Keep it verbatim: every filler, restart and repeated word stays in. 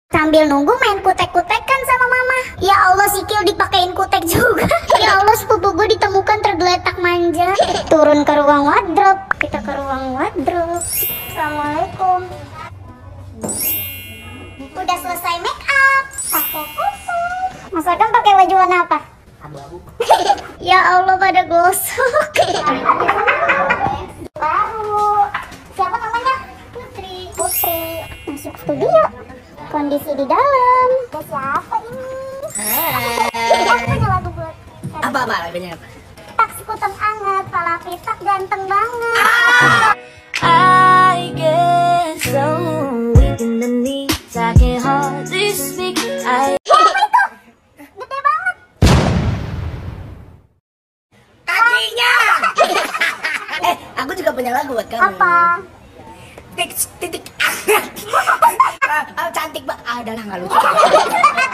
Sambil nunggu main kutek-kutekan sama mama. Ya Allah, sikil dipakein kutek juga. Ya Allah, sepupu gue ditemukan tergeletak manja. Turun ke ruang wardrobe. Kita ke ruang wardrobe. Assalamualaikum. Udah selesai make up. Pakai kosong. Masakan pakai baju warna apa? Abu-abu. Ya Allah, pada gosok. Baru. Siapa namanya? Putri. Putri. Masuk studio. Kondisi di dalam. Ada siapa ini? Hai. Aku punya lagu buat. Apa apa lagunya apa? Tak sekuteng anget, pala pitak ganteng banget. Ah. I get so weak in the knees, I can hardly speak. I Apa itu? Gede banget. Kakinya. Eh, aku juga punya lagu buat kamu. Apa? Titik titik. Ah, ah, cantik banget. Ah, udah lah, nggak lucu.